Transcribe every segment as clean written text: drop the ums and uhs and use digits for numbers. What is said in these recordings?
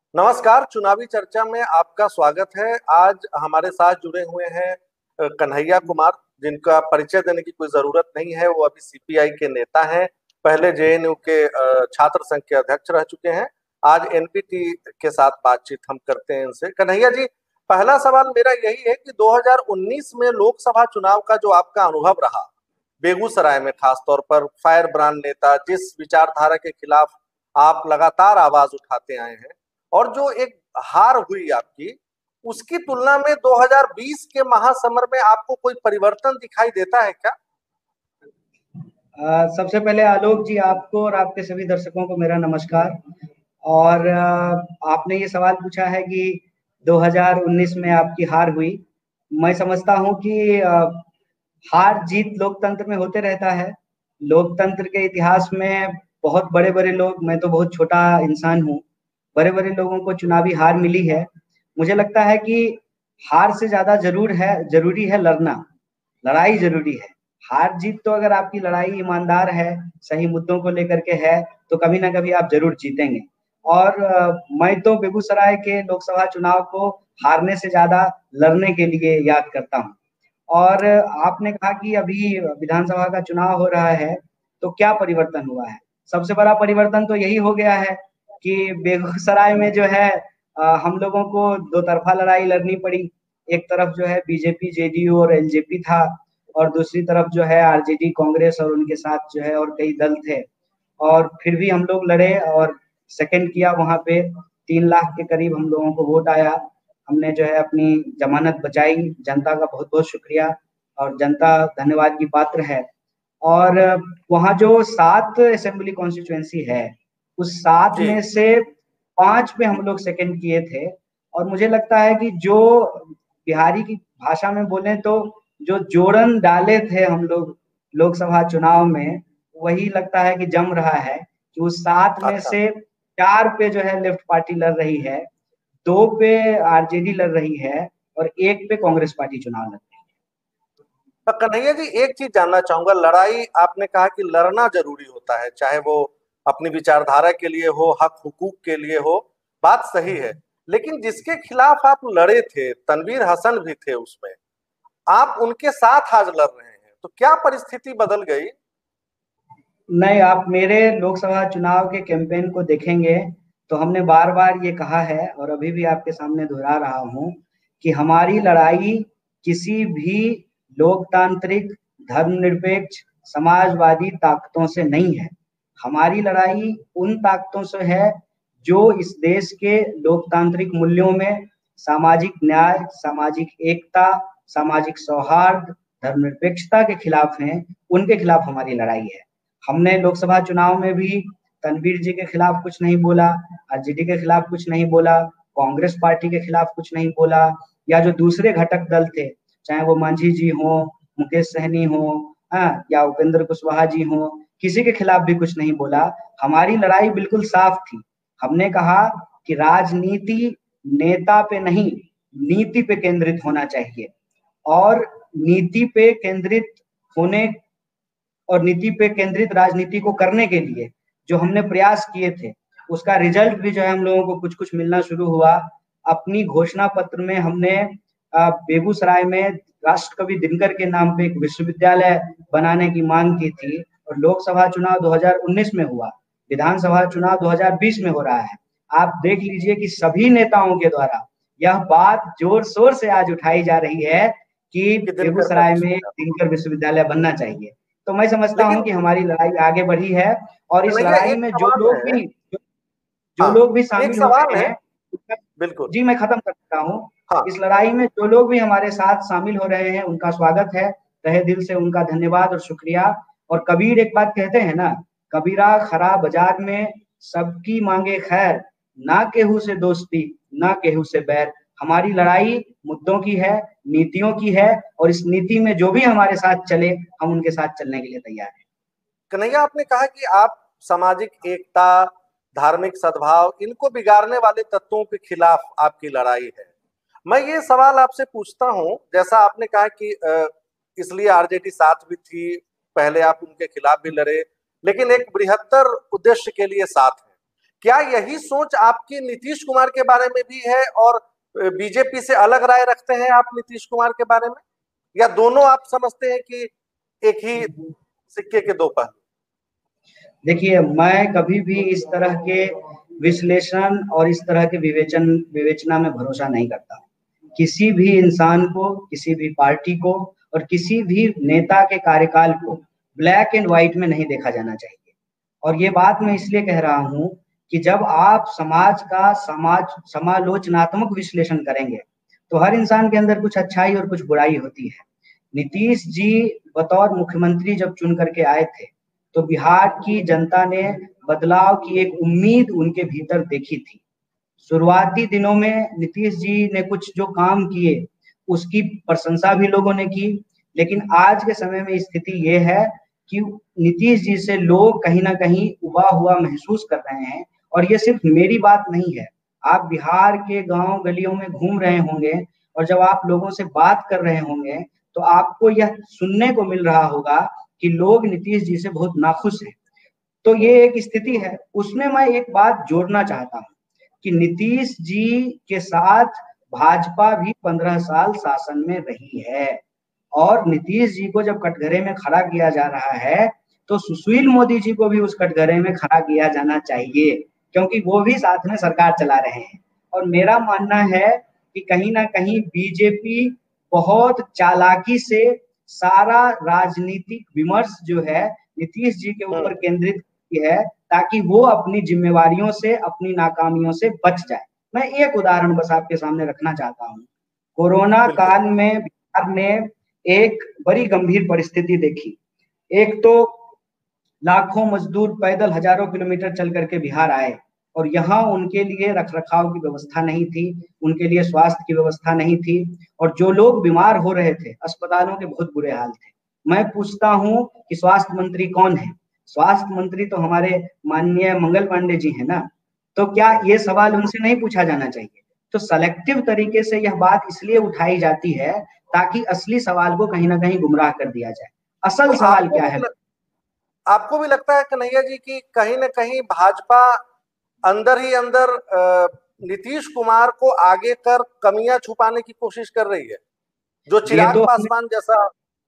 नमस्कार। चुनावी चर्चा में आपका स्वागत है। आज हमारे साथ जुड़े हुए हैं कन्हैया कुमार, जिनका परिचय देने की कोई जरूरत नहीं है। वो अभी सीपीआई के नेता हैं। पहले जेएनयू के छात्र संघ के अध्यक्ष रह चुके हैं। आज एनपीटी के साथ बातचीत हम करते हैं इनसे। कन्हैया जी, पहला सवाल मेरा यही है कि 2019 में लोकसभा चुनाव का जो आपका अनुभव रहा, बेगूसराय में खासतौर पर फायर ब्रांड नेता, जिस विचारधारा के खिलाफ आप लगातार आवाज उठाते आए हैं, और जो एक हार हुई आपकी, उसकी तुलना में 2020 के महासमर में आपको कोई परिवर्तन दिखाई देता है क्या? सबसे पहले आलोक जी, आपको और आपके सभी दर्शकों को मेरा नमस्कार। और आपने ये सवाल पूछा है कि 2019 में आपकी हार हुई। मैं समझता हूँ कि हार जीत लोकतंत्र में होते रहता है। लोकतंत्र के इतिहास में बहुत बड़े-बड़े लोग, मैं तो बहुत छोटा इंसान हूँ, बड़े-बड़े लोगों को चुनावी हार मिली है। मुझे लगता है कि हार से ज़्यादा ज़रूरी है लड़ना, लड़ाई ज़रूरी है। हार-जीत तो अगर आपकी लड़ाई ईमानदार है, सही मुद्दों को लेकर के है, तो कभी न कभी आप ज़रूर जीतेंगे। और मैं तो बेगूसराय के लोकसभा चुनाव को हारने से ज़्यादा लड़ने के लिए याद करता हूँ। और आपने कहा कि अभी विधानसभा का चुनाव हो रहा है, तो क्या परिवर्तन हुआ है? सबसे बड़ा परिवर्तन तो यही हो गया है कि बेगूसराय में जो है हम लोगों को दो तरफ़ा लड़ाई लड़नी पड़ी। एक तरफ जो है बीजेपी, जेडीयू और एलजेपी था, और दूसरी तरफ जो है आरजेडी, कांग्रेस और उनके साथ जो है और कई दल थे। और फिर भी हम लोग लड़े और सेकंड किया वहाँ पे। 3 लाख के करीब हम लोगों को वोट आया। हमने जो है अपनी ज़मानत बचाई। जनता का बहुत-बहुत शुक्रिया, और जनता धन्यवाद की पात्र है। और वहाँ जो 7 असेंबली कॉन्स्टिट्यूएंसी है, उस 7 जी। में से 5 पे हम लोग सेकंड किए थे। और मुझे लगता है कि जो बिहारी की भाषा में बोलें तो जो जोड़न डाले थे हम लोग लोकसभा चुनाव में, वही लगता है कि जम रहा है कि उस 7 में अच्छा। से 4 पे जो है लेफ्ट पार्टी लड़ रही है, 2 पे आरजेडी लड़ रही है और 1 पे कांग्रेस पार्टी चुनाव लड़ रही है। कन्हैया जी, एक चीज जानना चाहूंगा। लड़ाई, आपने कहा कि लड़ना जरूरी होता है, चाहे वो अपनी विचारधारा के लिए हो, हक हुकूक के लिए हो। बात सही है। लेकिन जिसके खिलाफ आप लड़े थे, तनवीर हसन भी थे उसमें, आप उनके साथ आज लड़ रहे हैं, तो क्या परिस्थिति बदल गई? नहीं, आप मेरे लोकसभा चुनाव के कैंपेन को देखेंगे तो हमने बार-बार ये कहा है और अभी भी आपके सामने दोहरा रहा हूँ कि हमारी लड़ाई किसी भी लोकतांत्रिक, धर्मनिरपेक्ष, समाजवादी ताकतों से नहीं है। हमारी लड़ाई उन ताकतों से है जो इस देश के लोकतांत्रिक मूल्यों में सामाजिक न्याय, सामाजिक एकता, सामाजिक सौहार्द, धर्मनिरपेक्षता के खिलाफ हैं, उनके खिलाफ हमारी लड़ाई है। हमने लोकसभा चुनाव में भी तनवीर जी के खिलाफ कुछ नहीं बोला, आरजेडी के खिलाफ कुछ नहीं बोला, कांग्रेस पार्टी के खिलाफ कुछ नहीं बोला, या जो दूसरे घटक दल थे, चाहे वो मांझी जी हों, मुकेश सहनी हों, या उपेंद्र कुशवाहा जी हों, किसी के खिलाफ भी कुछ नहीं बोला। हमारी लड़ाई बिल्कुल साफ थी। हमने कहा कि राजनीति नेता पे नहीं, नीति पे केंद्रित होना चाहिए। और नीति पे केंद्रित होने और नीति पे केंद्रित राजनीति को करने के लिए जो हमने प्रयास किए थे, उसका रिजल्ट भी जो है हम लोगों को कुछ-कुछ मिलना शुरू हुआ। अपनी घोषणा पत्र में हमने बेगूसराय में राष्ट्रकवि दिनकर के नाम पे एक विश्वविद्यालय बनाने की मांग की थी, और लोकसभा चुनाव 2019 में हुआ, विधानसभा चुनाव 2020 में हो रहा है। आप देख लीजिए कि सभी नेताओं के द्वारा यह बात जोर-शोर से आज उठाई जा रही है कि कि दिनकर का बेगूसराय में विश्वविद्यालय। दिनकर विश्वविद्यालय बनना चाहिए। तो मैं समझता हूँ लेकिन कि हमारी लड़ाई आगे बढ़ी है, और इस कन्हैया, लड़ाई एक में सवाल है। जो हाँ, लोग भी एक शामिल हो सवाल रहे है। हैं, बिल्कुल। जी मैं खत्म कर देता हूँ। हाँ। इस लड़ाई में जो लोग भी हमारे साथ शामिल हो रहे हैं, उनका स्वागत है। तहे दिल से उनका धन्यवाद और शुक्रिया। और कबीर एक बात कहते हैं ना, कबीरा खरा बाजार में सबकी मांगे खैर, ना केहू से दोस्ती, ना केहू से बैर। हमारी लड़ाई मुद्दों की है, नीतियों की है, और इस नीति में जो भी हमारे साथ चले, हम उनके साथ चलने के लिए तैयार हैं। कन्हैया, आपने कहा कि आप सामाजिक एकता, धार्मिक सद्भाव, इनको बिगाड़ने वाले तत्वों के खिलाफ आपकी लड़ाई है। मैं ये सवाल आपसे पूछता हूं, जैसा आपने कहा कि इसलिए आरजेडी साथ भी थी, पहले आप उनके खिलाफ भी लड़े, लेकिन एक बृहत्तर उद्देश्य के लिए साथ है। क्या यही सोच आपकी नीतीश कुमार के बारे में भी है, और बीजेपी से अलग राय रखते हैं आप नीतीश कुमार के बारे में, या दोनों आप समझते हैं कि एक ही सिक्के के दो पहलू? देखिए, मैं कभी भी इस तरह के विश्लेषण और इस तरह के विवेचना में भरोसा नहीं करता। किसी भी इंसान को, किसी भी पार्टी को और किसी भी नेता के कार्यकाल को ब्लैक एंड व्हाइट में नहीं देखा जाना चाहिए। और ये बात मैं इसलिए कह रहा हूँ कि जब आप समालोचनात्मक विश्लेषण करेंगे, तो हर इंसान के अंदर कुछ अच्छाई और कुछ बुराई होती है। नीतीश जी बतौर मुख्यमंत्री जब चुन करके आए थे, तो बिहार की जनता ने बदलाव की एक उम्मीद उनके भीतर देखी थी। शुरुआती दिनों में नीतीश जी ने कुछ जो काम किए, उसकी प्रशंसा भी लोगों ने की, लेकिन आज के समय में स्थिति ये है कि नीतीश जी से लोग कहीं ना कहीं उबा हुआ महसूस कर रहे हैं। और ये सिर्फ मेरी बात नहीं है, आप बिहार के गांव गलियों में घूम रहे होंगे और जब आप लोगों से बात कर रहे होंगे, तो आपको यह सुनने को मिल रहा होगा कि लोग नीतीश जी से बहुत नाखुश हैं। तो ये एक स्थिति है। उसमें मैं एक बात जोड़ना चाहता हूँ कि नीतीश जी के साथ भाजपा भी 15 साल शासन में रही है, और नीतीश जी को जब कटघरे में खड़ा किया जा रहा है, तो सुशील मोदी जी को भी उस कटघरे में खड़ा किया जाना चाहिए, क्योंकि वो भी साथ में सरकार चला रहे हैं। और मेरा मानना है कि कहीं ना कहीं बीजेपी बहुत चालाकी से सारा राजनीतिक विमर्श जो है नीतीश जी के ऊपर केंद्रित की है, ताकि वो अपनी जिम्मेवारियों से, अपनी नाकामियों से बच जाए। मैं एक उदाहरण बस आपके सामने रखना चाहता हूँ। कोरोना काल में बिहार ने एक बड़ी गंभीर परिस्थिति देखी। एक तो लाखों मजदूर पैदल हजारों किलोमीटर चल करके बिहार आए, और यहाँ उनके लिए रखरखाव की व्यवस्था नहीं थी, उनके लिए स्वास्थ्य की व्यवस्था नहीं थी, और जो लोग बीमार हो रहे थे, अस्पतालों के बहुत बुरे हाल थे। मैं पूछता हूँ कि स्वास्थ्य मंत्री कौन है? स्वास्थ्य मंत्री तो हमारे माननीय मंगल पांडे जी है ना। तो क्या ये सवाल उनसे नहीं पूछा जाना चाहिए? तो सेलेक्टिव तरीके से यह बात इसलिए उठाई जाती है ताकि असली सवाल को कहीं ना कहीं गुमराह कर दिया जाए। असल तो सवाल क्या है? आपको भी लगता है कन्हैया जी कि कहीं ना कहीं भाजपा अंदर ही अंदर नीतीश कुमार को आगे कर कमियां छुपाने की कोशिश कर रही है, जो चिराग पासवान जैसा?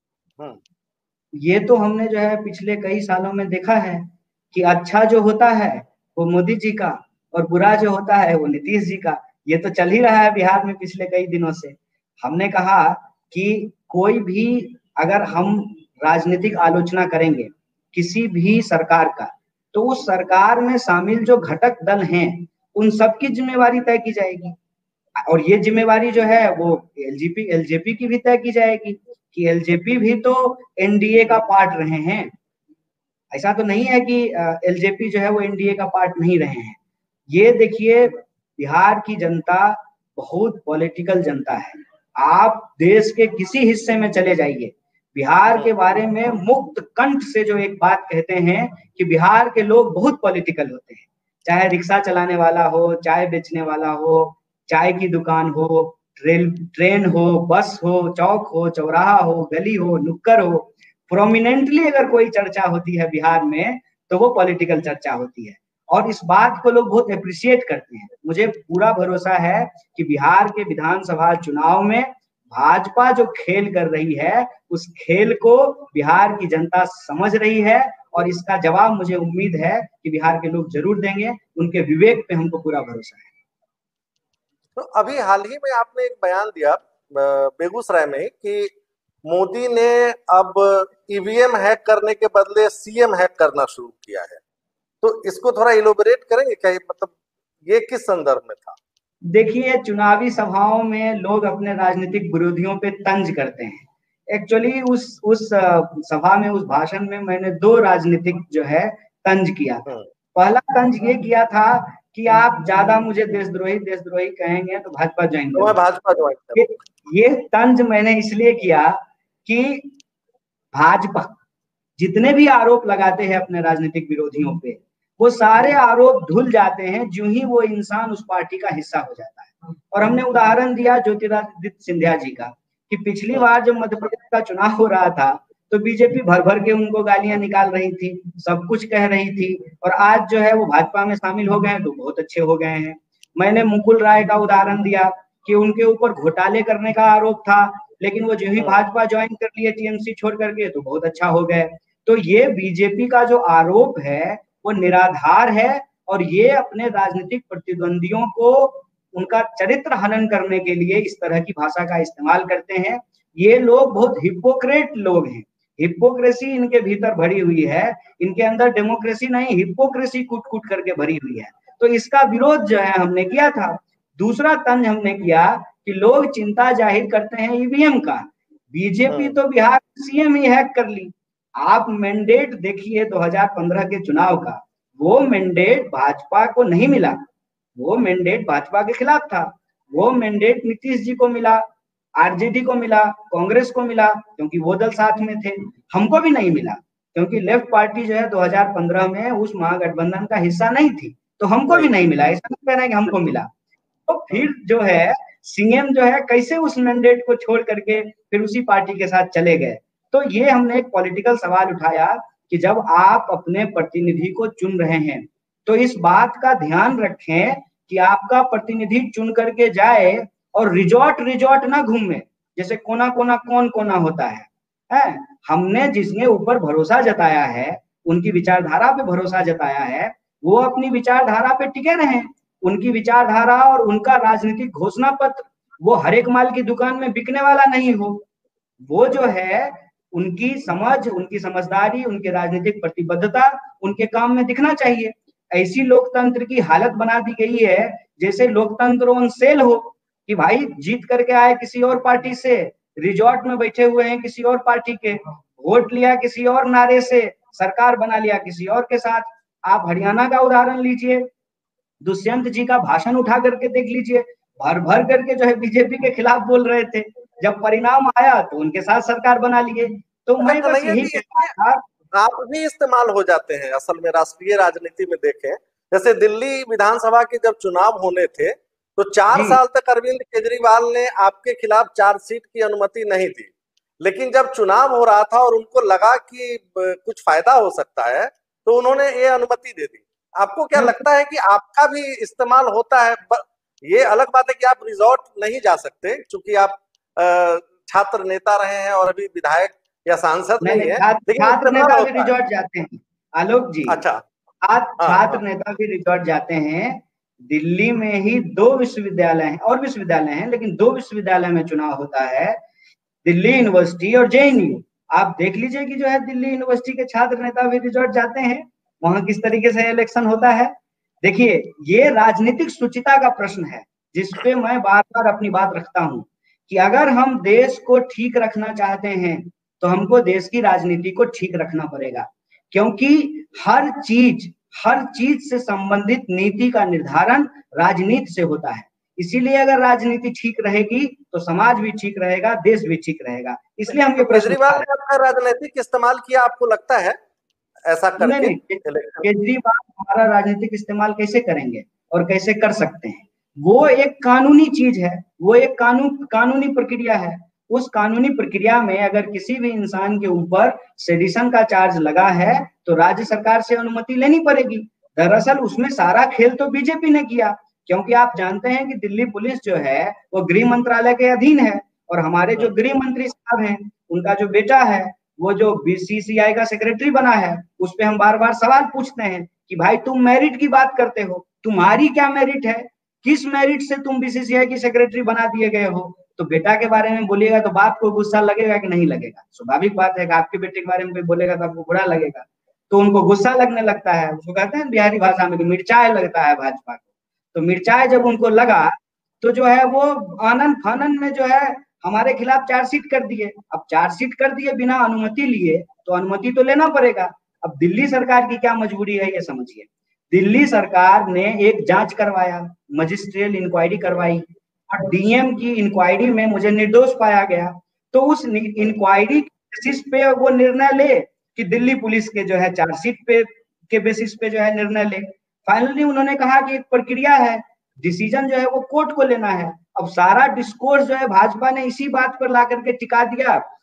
ये तो हमने जो है पिछले कई सालों में देखा है कि अच्छा जो होता है वो मोदी जी का, और बुरा जो होता है वो नीतीश जी का। ये तो चल ही रहा है बिहार में पिछले कई दिनों से। हमने कहा कि कोई भी, अगर हम राजनीतिक आलोचना करेंगे किसी भी सरकार का, तो उस सरकार में शामिल जो घटक दल हैं, उन सबकी जिम्मेवारी तय की जाएगी। और ये जिम्मेवारी जो है वो एलजेपी की भी तय की जाएगी कि एलजेपी भी तो एनडीए का पार्ट रहे हैं। ऐसा तो नहीं है कि एलजेपी जो है वो एनडीए का पार्ट नहीं रहे हैं। ये देखिए, बिहार की जनता बहुत पॉलिटिकल जनता है। आप देश के किसी हिस्से में चले जाइए, बिहार के बारे में मुक्त कंठ से जो एक बात कहते हैं कि बिहार के लोग बहुत पॉलिटिकल होते हैं। चाहे रिक्शा चलाने वाला हो, चाय बेचने वाला हो, चाय की दुकान हो, ट्रेन हो, बस हो, चौक हो, चौराहा हो, गली हो, नुक्कड़ हो, प्रोमिनेंटली अगर कोई चर्चा होती है बिहार में, तो वो पॉलिटिकल चर्चा होती है। और इस बात को लोग बहुत अप्रिशिएट करते हैं। मुझे पूरा भरोसा है कि बिहार के विधानसभा चुनाव में भाजपा जो खेल कर रही है, उस खेल को बिहार की जनता समझ रही है, और इसका जवाब मुझे उम्मीद है कि बिहार के लोग जरूर देंगे। उनके विवेक पे हमको पूरा भरोसा है। तो अभी हाल ही में आपने एक बयान दिया बेगूसराय में कि मोदी ने अब ईवीएम हैक करने के बदले सीएम हैक करना शुरू किया है, तो इसको थोड़ा इलोबरेट करेंगे क्या? मतलब ये किस संदर्भ में था? देखिए, चुनावी सभाओं में लोग अपने राजनीतिक विरोधियों पे तंज करते हैं। एक्चुअली उस सभा में, उस भाषण में मैंने दो राजनीतिक जो है तंज किया था। पहला तंज ये किया था कि आप ज्यादा मुझे देशद्रोही कहेंगे तो भाजपा ज्वाइन तो मैं भाजपा ज्वाइन करूंगा। ये तंज मैंने इसलिए किया कि भाजपा जितने भी आरोप लगाते हैं अपने राजनीतिक विरोधियों पे, वो सारे आरोप धुल जाते हैं जो ही वो इंसान उस पार्टी का हिस्सा हो जाता है। और हमने उदाहरण दिया ज्योतिरादित्य सिंधिया जी का कि पिछली बार जब मध्य प्रदेश का चुनाव हो रहा था, तो बीजेपी भर भर के उनको गालियां निकाल रही थी, सब कुछ कह रही थी, और आज जो है वो भाजपा में शामिल हो गए हैं तो बहुत अच्छे हो गए हैं। मैंने मुकुल राय का उदाहरण दिया कि उनके ऊपर घोटाले करने का आरोप था, लेकिन वो जो ही भाजपा ज्वाइन कर लिए टीएमसी छोड़ करके तो बहुत अच्छा हो गए। तो ये बीजेपी का जो आरोप है वो निराधार है, और ये अपने राजनीतिक प्रतिद्वंदियों को उनका चरित्र हनन करने के लिए इस तरह की भाषा का इस्तेमाल करते हैं। ये लोग बहुत हिपोक्रेट लोग हैं, हिपोक्रेसी इनके भीतर भरी हुई है, इनके अंदर डेमोक्रेसी नहीं, हिपोक्रेसी कूट कूट करके भरी हुई है। तो इसका विरोध जो है हमने किया था। दूसरा तंज हमने किया कि लोग चिंता जाहिर करते हैं ईवीएम का, बीजेपी तो बिहार सीएम ही हैक कर ली। आप मैंडेट देखिए 2015 के चुनाव का, वो मैंडेट भाजपा को नहीं मिला, वो मैंडेट भाजपा के खिलाफ था। वो मैंडेट नीतीश जी को मिला, आरजेडी को मिला, कांग्रेस को मिला, क्योंकि वो दल साथ में थे। हमको भी नहीं मिला, क्योंकि लेफ्ट पार्टी जो है 2015 में उस महागठबंधन का हिस्सा नहीं थी, तो हमको भी नहीं मिला। ऐसा नहीं कहना है कि हमको मिला। तो फिर जो है सीएम जो है कैसे उस मैंडेट को छोड़ करके फिर उसी पार्टी के साथ चले गए। तो ये हमने एक पॉलिटिकल सवाल उठाया कि जब आप अपने प्रतिनिधि को चुन रहे हैं तो इस बात का ध्यान रखें कि आपका प्रतिनिधि चुन करके जाए और रिजॉर्ट रिजॉर्ट ना घूमे, जैसे कोना कोना कौन कोना होता है। हमने जिसने ऊपर भरोसा जताया है, उनकी विचारधारा पे भरोसा जताया है, वो अपनी विचारधारा पे टिके रहे। उनकी विचारधारा और उनका राजनीतिक घोषणा पत्र वो हर एक माल की दुकान में बिकने वाला नहीं हो। वो जो है उनकी समझ, उनकी समझदारी, उनकी राजनीतिक प्रतिबद्धता उनके काम में दिखना चाहिए। ऐसी लोकतंत्र की हालत बना दी गई है जैसे लोकतंत्र ऑन सेल हो, कि भाई जीत करके आए किसी और पार्टी से, रिजॉर्ट में बैठे हुए हैं किसी और पार्टी के, वोट लिया किसी और नारे से, सरकार बना लिया किसी और के साथ। आप हरियाणा का उदाहरण लीजिए, दुष्यंत जी का भाषण उठा करके देख लीजिए, भर भर करके जो है बीजेपी के खिलाफ बोल रहे थे, जब परिणाम आया तो उनके साथ सरकार बना लिए। तो अच्छा मैं बस कन्हैया यही जी, कहना था। आप भी इस्तेमाल हो जाते हैं असल में राष्ट्रीय राजनीति में देखें। जैसे दिल्ली विधानसभा के जब चुनाव होने थे तो 4 साल तक अरविंद केजरीवाल ने आपके खिलाफ चार्जशीट की अनुमति नहीं दी, लेकिन जब चुनाव हो रहा था और उनको लगा कि कुछ फायदा हो सकता है तो उन्होंने ये अनुमति दे दी। आपको क्या लगता है कि आपका भी इस्तेमाल होता है? ये अलग बात है कि आप रिजॉर्ट नहीं जा सकते क्योंकि आप छात्र नेता रहे हैं और अभी विधायक या सांसद नहीं है, लेकिन छात्र इस्तेमाल नेता भी होता है। रिजॉर्ट जाते हैं आलोक जी। अच्छा। आज हाँ छात्र हाँ। नेता भी रिजॉर्ट जाते हैं। दिल्ली में ही 2 विश्वविद्यालय हैं, और विश्वविद्यालय हैं, लेकिन 2 विश्वविद्यालय में चुनाव होता है, दिल्ली यूनिवर्सिटी और जेएनयू। आप देख लीजिए कि जो है दिल्ली यूनिवर्सिटी के छात्र नेता भी रिजॉर्ट जाते हैं, वहां किस तरीके से इलेक्शन होता है। देखिए, ये राजनीतिक शुचिता का प्रश्न है जिसपे मैं बार बार अपनी बात रखता हूं कि अगर हम देश को ठीक रखना चाहते हैं तो हमको देश की राजनीति को ठीक रखना पड़ेगा, क्योंकि हर चीज हर चीज से संबंधित नीति का निर्धारण राजनीति से होता है। इसीलिए अगर राजनीति ठीक रहेगी तो समाज भी ठीक रहेगा, देश भी ठीक रहेगा। इसलिए हम तो ये प्रश्न उठा केजरीवाल रहे ने अपना राजनीतिक इस्तेमाल किया, आपको लगता है ऐसा हैं। नहीं करके नहीं, इलेक्शन? केजरीवाल हमारा राजनीतिक इस्तेमाल कैसे करेंगे और कैसे कर सकते हैं? वो एक कानूनी चीज है, वो एक कानूनी प्रक्रिया है। उस कानूनी प्रक्रिया में अगर किसी भी इंसान के ऊपर सेडिशन का चार्ज लगा है तो राज्य सरकार से अनुमति लेनी पड़ेगी। दरअसल उसमें सारा खेल तो बीजेपी ने किया, क्योंकि आप जानते हैं कि दिल्ली पुलिस जो है वो गृह मंत्रालय के अधीन है, और हमारे जो गृह मंत्री साहब हैं उनका जो बेटा है वो जो बीसीसीआई का सेक्रेटरी बना है, उस पर हम बार बार सवाल पूछते हैं कि भाई तुम मेरिट की बात करते हो, तुम्हारी क्या मेरिट है, किस मेरिट से तुम बीसीसीआई की सेक्रेटरी बना दिए गए हो? तो बेटा के बारे में बोलिएगा तो बाप को गुस्सा लगेगा कि नहीं लगेगा? स्वाभाविक बात है कि आपके बेटे के बारे में कोई बोलेगा तो आपको बुरा लगेगा, तो उनको गुस्सा लगने लगता है। उसको कहते हैं बिहारी भाषा में कि मिर्चाए लगता है भाजपा को। तो मिर्चाए जब उनको लगा तो जो है वो आनन फानन में जो है हमारे खिलाफ चार्जशीट कर दिए। अब चार्जशीट कर दिए बिना अनुमति लिए, तो अनुमति तो लेना पड़ेगा। अब दिल्ली सरकार की क्या मजबूरी है ये समझिए। दिल्ली सरकार ने एक जांच करवाया, मजिस्ट्रियल इंक्वायरी करवाई, और डीएम की इंक्वायरी में मुझे निर्दोष पाया गया। तो उस इंक्वायरी बेसिस पे वो निर्णय ले कि दिल्ली पुलिस के जो है चार्जशीट पे के बेसिस पे जो है निर्णय ले। फाइनली उन्होंने कहा कि एक प्रक्रिया है, डिसीजन जो है वो कोर्ट को लेना है। अब सारा डिस्कोर्स जो है भाजपा ने इसी बात पर ला करके टिका दिया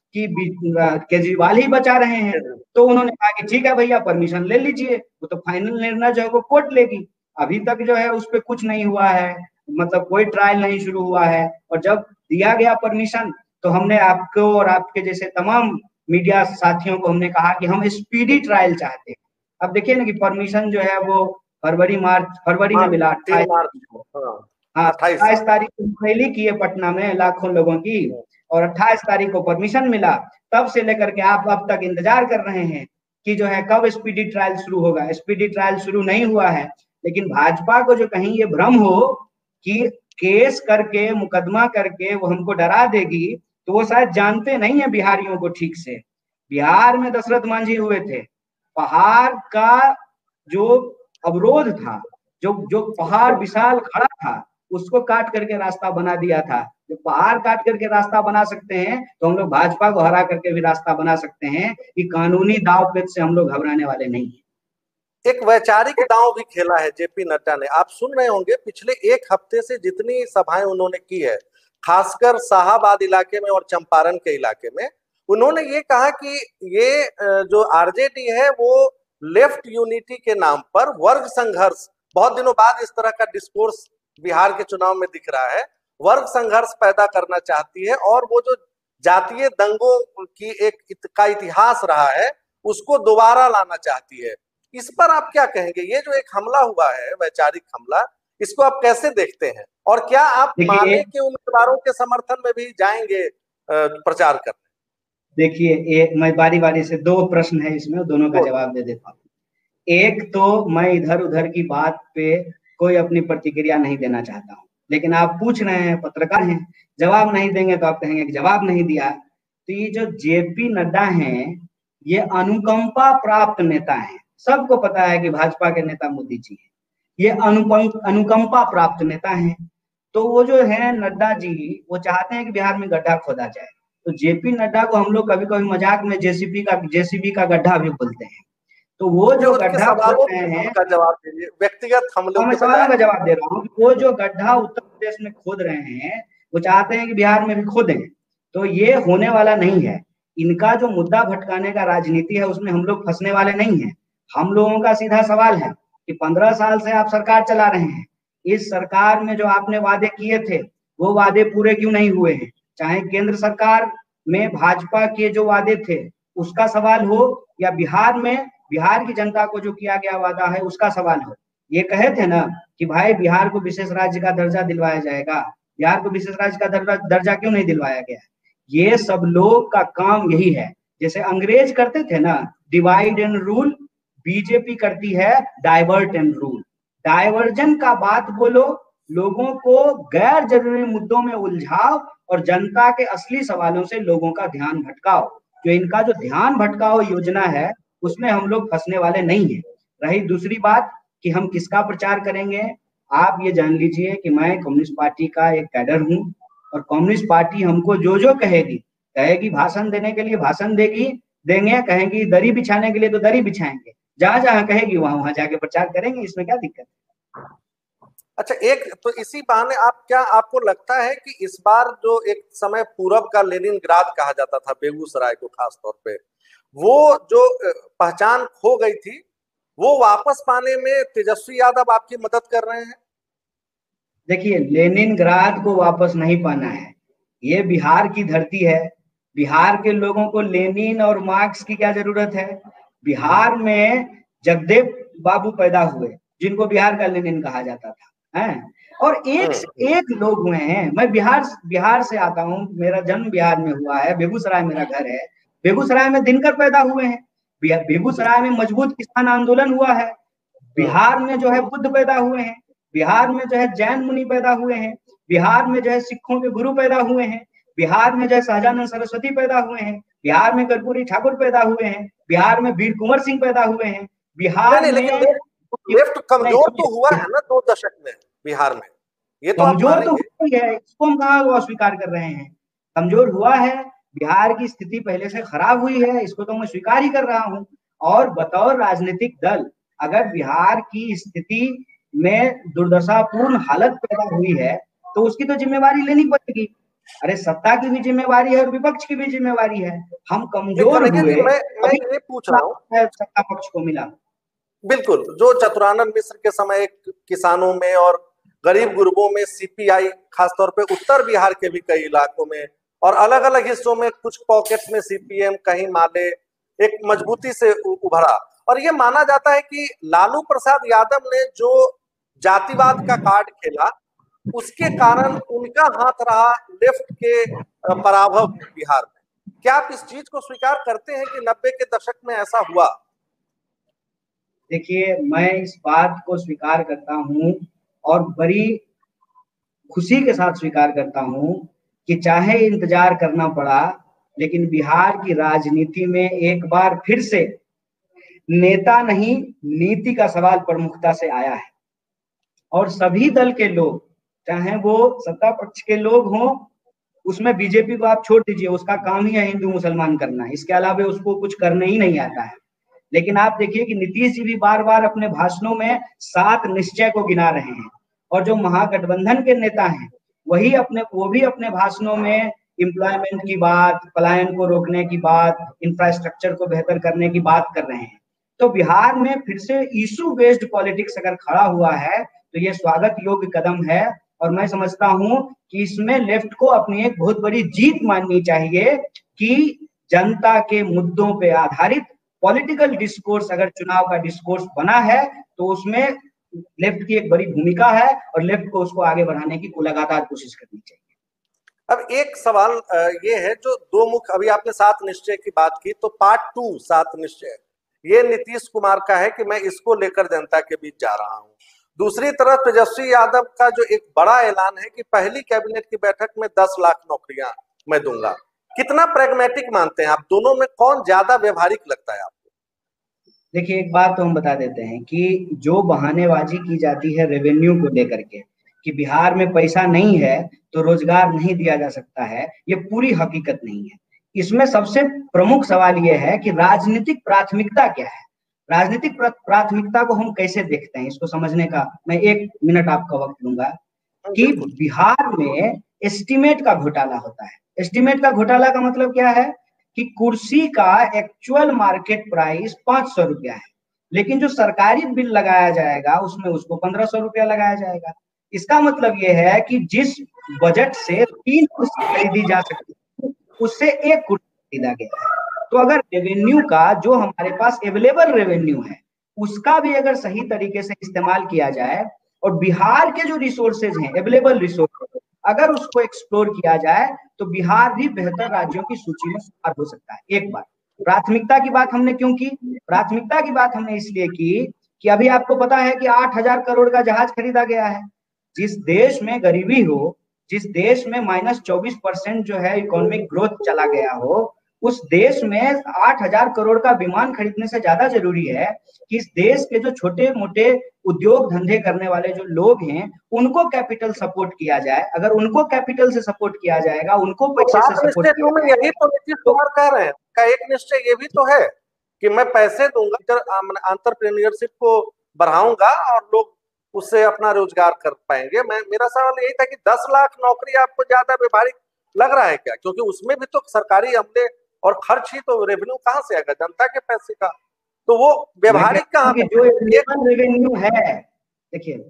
कि केजरीवाल ही बचा रहे हैं। तो उन्होंने कहा कि ठीक है भैया, परमिशन ले लीजिए, वो तो फाइनल निर्णय जो है वो कोर्ट लेगी। अभी तक जो है उस पर कुछ नहीं हुआ है, मतलब कोई ट्रायल नहीं शुरू हुआ है। और जब दिया गया परमिशन, तो हमने आपको और आपके जैसे तमाम मीडिया साथियों को हमने कहा कि हम स्पीडी ट्रायल चाहते हैं। अब देखिए ना कि परमिशन जो है वो फरवरी में मिला, 3 28। मार्च को, हाँ, हाँ, 28। 27 तारीख को रैली की है पटना में लाखों लोगों की, और 28 तारीख को परमिशन मिला। तब से लेकर के आप अब तक इंतजार कर रहे हैं कि जो है कब स्पीडी ट्रायल शुरू होगा। स्पीडी ट्रायल शुरू नहीं हुआ है। लेकिन भाजपा को जो कहीं ये भ्रम हो कि केस करके, मुकदमा करके वो हमको डरा देगी, तो वो शायद जानते नहीं है बिहारियों को ठीक से। बिहार में दशरथ मांझी हुए थे, पहाड़ का जो अवरोध था, जो जो पहाड़ विशाल खड़ा था, उसको काट करके रास्ता बना दिया था। जो पहाड़ काट करके रास्ता बना सकते हैं, तो हम लोग भाजपा को हरा करके भी रास्ता बना सकते हैं। कि कानूनी दाव पेच से हम लोग घबराने वाले नहीं हैं। एक वैचारिक दांव भी खेला है जेपी नड्डा ने। आप सुन रहे होंगे पिछले एक हफ्ते से जितनी सभाएं उन्होंने की है, खासकर शाहाबाद इलाके में और चंपारण के इलाके में, उन्होंने ये कहा कि ये जो आरजेडी है वो लेफ्ट यूनिटी के नाम पर वर्ग संघर्ष, बहुत दिनों बाद इस तरह का डिस्कोर्स बिहार के चुनाव में दिख रहा है, वर्ग संघर्ष पैदा करना चाहती है और वो जो जातीय दंगों की का इतिहास रहा है उसको दोबारा लाना चाहती है। इस पर आप क्या कहेंगे? ये जो एक हमला हुआ है, वैचारिक हमला, इसको आप कैसे देखते हैं? और क्या आप माले के उम्मीदवारों के समर्थन में भी जाएंगे प्रचार करने? देखिए, मैं बारी बारी से, दो प्रश्न है इसमें, दोनों का जवाब दे देता हूँ। एक तो मैं इधर उधर की बात पे कोई अपनी प्रतिक्रिया नहीं देना चाहता हूँ, लेकिन आप पूछ रहे हैं, पत्रकार हैं, जवाब नहीं देंगे तो आप कहेंगे कि जवाब नहीं दिया। तो ये जो जेपी नड्डा हैं, ये अनुकंपा प्राप्त नेता हैं। सबको पता है कि भाजपा के नेता मोदी जी हैं। ये अनुकंपा प्राप्त नेता हैं। तो वो जो है नड्डा जी, वो चाहते हैं कि बिहार में गड्ढा खोदा जाए। तो जेपी नड्डा को हम लोग कभी कभी मजाक में जेसीबी का गड्ढा भी बोलते हैं। तो वो जो उनके गड्ढा खोद सवालों रहे हैं, का जवाब दीजिए, व्यक्तिगत हमलों मैं के सवालों बजाय। का जवाब दे रहा हूँ। वो जो गड्ढा उत्तर प्रदेश में खोद रहे हैं, वो चाहते हैं कि बिहार में भी खोदें। तो ये होने वाला नहीं है। इनका जो मुद्दा भटकाने का राजनीति है, उसमें हम लोग फंसने वाले नहीं है। हम लोगों का सीधा सवाल है कि 15 साल से आप सरकार चला रहे हैं, इस सरकार में जो आपने वादे किए थे, वो वादे पूरे क्यों नहीं हुए हैं? चाहे केंद्र सरकार में भाजपा के जो वादे थे उसका सवाल हो, या बिहार में बिहार की जनता को जो किया गया वादा है उसका सवाल हो। ये कहे थे ना कि भाई बिहार को विशेष राज्य का दर्जा दिलवाया जाएगा, बिहार को विशेष राज्य का दर्जा क्यों नहीं दिलवाया गया? ये सब लोग का काम यही है। जैसे अंग्रेज करते थे ना डिवाइड एंड रूल, बीजेपी करती है डाइवर्ट एंड रूल। डाइवर्जन का बात बोलो, लोगों को गैर जरूरी मुद्दों में उलझाओ और जनता के असली सवालों से लोगों का ध्यान भटकाओ। जो इनका जो ध्यान भटकाओ योजना है, उसमें हम लोग फंसने वाले नहीं है। रही दूसरी बात कि हम किसका प्रचार करेंगे, आप ये जान लीजिए कि मैं कम्युनिस्ट पार्टी का एक कैडर हूँ, और कम्युनिस्ट पार्टी हमको जो जो कहेगी भाषण देने के लिए भाषण देंगे, कहेगी दरी बिछाने के लिए तो दरी बिछाएंगे, जहां जहां कहेगी वहां वहां जाके प्रचार करेंगे। इसमें क्या दिक्कत है? अच्छा, एक तो इसी बहाने आपको लगता है कि इस बार जो एक समय पूरब का लेनिनग्राद कहा जाता था बेगूसराय को खास तौर पे, वो जो पहचान खो गई थी, वो वापस पाने में तेजस्वी यादव आपकी मदद कर रहे हैं? देखिए, लेनिनग्राद को वापस नहीं पाना है। ये बिहार की धरती है। बिहार के लोगों को लेनिन और मार्क्स की क्या जरूरत है? बिहार में जगदेव बाबू पैदा हुए, जिनको बिहार का लेनिन कहा जाता था, है? और एक से एक लोग हुए हैं। मैं बिहार से आता हूँ, मेरा जन्म बिहार में हुआ है, बेगूसराय मेरा घर है। बेगूसराय में दिनकर पैदा हुए हैं। बेगूसराय में मजबूत किसान आंदोलन हुआ है। बिहार में जो है बुद्ध पैदा हुए हैं। बिहार में जो है जैन मुनि पैदा हुए हैं। बिहार में जो है सिखों के गुरु पैदा हुए हैं। बिहार में जो है सहजानंद सरस्वती पैदा हुए हैं। बिहार में कर्पूरी ठाकुर पैदा हुए हैं। बिहार में वीर कुंवर सिंह पैदा हुए हैं। बिहार नहीं, में लेकिन लेफ्ट कमजोर तो हुआ है ना 2 दशक में बिहार में, ये तो आप कमजोर तो मानेंगे। हुआ ही है, इसको हम कहाँ अस्वीकार कर रहे हैं? कमजोर हुआ है। बिहार की स्थिति पहले से खराब हुई है, इसको तो मैं स्वीकार ही कर रहा हूँ। और बतौर राजनीतिक दल, अगर बिहार की स्थिति में दुर्दशापूर्ण हालत पैदा हुई है, तो उसकी तो जिम्मेवारी लेनी पड़ेगी। अरे सत्ता की भी जिम्मेवारी है और विपक्ष की भी जिम्मेवारी है। हम कमजोर कन्हैया हुए जी, मैं अभी ये पूछ रहा हूँ, सत्ता पक्ष को मिला। बिल्कुल, जो चतुरानंद मिश्र के समय किसानों में और गरीब गुरबों में सीपीआई, खासतौर पे उत्तर बिहार के भी कई इलाकों में और अलग अलग हिस्सों में कुछ पॉकेट्स में सीपीएम, कहीं माले, एक मजबूती से उभरा। और ये माना जाता है कि लालू प्रसाद यादव ने जो जातिवाद का कार्ड खेला, उसके कारण उनका हाथ रहा लेफ्ट के पराभव में बिहार में। क्या आप इस चीज को स्वीकार करते हैं कि 90 के दशक में ऐसा हुआ? देखिए, मैं इस बात को स्वीकार करता हूँ और बड़ी खुशी के साथ स्वीकार करता हूँ कि चाहे इंतजार करना पड़ा, लेकिन बिहार की राजनीति में एक बार फिर से नेता नहीं नीति का सवाल प्रमुखता से आया है। और सभी दल के लोग, चाहे वो सत्ता पक्ष के लोग हों, उसमें बीजेपी को आप छोड़ दीजिए, उसका काम ही है हिंदू मुसलमान करना, इसके अलावा उसको कुछ करने ही नहीं आता है। लेकिन आप देखिए कि नीतीश जी भी बार बार अपने भाषणों में 7 निश्चय को गिना रहे हैं, और जो महागठबंधन के नेता हैं वो भी अपने भाषणों में एम्प्लॉयमेंट की बात, पलायन को रोकने की बात, इंफ्रास्ट्रक्चर को बेहतर करने की बात कर रहे हैं। तो बिहार में फिर से इशू बेस्ड पॉलिटिक्स अगर खड़ा हुआ है तो ये स्वागत योग्य कदम है। और मैं समझता हूं कि इसमें लेफ्ट को अपनी एक बहुत बड़ी जीत माननी चाहिए कि जनता के मुद्दों पे आधारित पॉलिटिकल डिस्कोर्स, अगर चुनाव का डिस्कोर्स बना है तो उसमें लेफ्ट की एक बड़ी भूमिका है और लेफ्ट को उसको आगे बढ़ाने की लगातार कोशिश करनी चाहिए। अब एक सवाल ये है, जो दो मुख्य, अभी आपने 7 निश्चय की बात की, तो पार्ट 2 7 निश्चय ये नीतीश कुमार का है कि मैं इसको लेकर जनता के बीच जा रहा हूं। दूसरी तरफ तेजस्वी यादव का जो एक बड़ा ऐलान है कि पहली कैबिनेट की बैठक में 10 लाख नौकरियां मैं दूंगा। कितना प्रैग्मेटिक मानते हैं आप? दोनों में कौन ज्यादा व्यवहारिक लगता है आपको? देखिए, एक बात तो हम बता देते हैं कि जो बहानेबाजी की जाती है रेवेन्यू को लेकर के कि बिहार में पैसा नहीं है तो रोजगार नहीं दिया जा सकता है, ये पूरी हकीकत नहीं है। इसमें सबसे प्रमुख सवाल ये है कि राजनीतिक प्राथमिकता क्या है। राजनीतिक प्राथमिकता को हम कैसे देखते हैं, इसको समझने का मैं 1 मिनट आपका वक्त लूंगा। कि बिल्कुल। बिहार में एस्टीमेट का घोटाला होता है। एस्टीमेट का घोटाला का मतलब क्या है कि कुर्सी का एक्चुअल मार्केट प्राइस 500 रुपया है, लेकिन जो सरकारी बिल लगाया जाएगा उसमें उसको 1500 रुपया लगाया जाएगा। इसका मतलब यह है कि जिस बजट से 3 कुर्सी खरीदी जा सकती है उससे 1 कुर्सी खरीदा गया है। तो अगर रेवेन्यू का जो हमारे पास अवेलेबल रेवेन्यू है उसका भी अगर सही तरीके से इस्तेमाल किया जाए और बिहार के जो रिसोर्सेज हैं, अवेलेबल रिसोर्सेज, अगर उसको एक्सप्लोर किया जाए तो बिहार भी बेहतर राज्यों की सूची में शुमार हो सकता है। एक बात। प्राथमिकता की बात हमने क्यों की? प्राथमिकता की बात हमने इसलिए की कि अभी आपको पता है कि 8,000 करोड़ का जहाज खरीदा गया है। जिस देश में गरीबी हो, जिस देश में -24% जो है इकोनॉमिक ग्रोथ चला गया हो, उस देश में 8,000 करोड़ का विमान खरीदने से ज्यादा जरूरी है कि इस देश के जो छोटे मोटे उद्योग धंधे करने वाले जो लोग हैं उनको कैपिटल सपोर्ट किया जाए। अगर उनको कैपिटल से सपोर्ट किया जाएगा, उनको तो पैसे से 7 सपोर्ट निश्चय किया में यही जाएगा तो नीतीश तो कुमार कह रहे हैं। का एक निश्चय ये भी तो है कि मैं पैसे दूंगा, एंटरप्रेन्योरशिप को बढ़ाऊंगा और लोग उससे अपना रोजगार कर पाएंगे। मेरा सवाल यही था कि 10 लाख नौकरी आपको ज्यादा व्यवहारिक लग रहा है क्या? क्योंकि उसमें भी तो सरकारी अमले और खर्च ही तो, रेवेन्यू कहाँ से आएगा? जनता के पैसे का। तो वो मैं कह व्यवहारिक रहा कहाँ हूँ कि है? जो एक अवेलेबल रेवेन्यू है, देखिए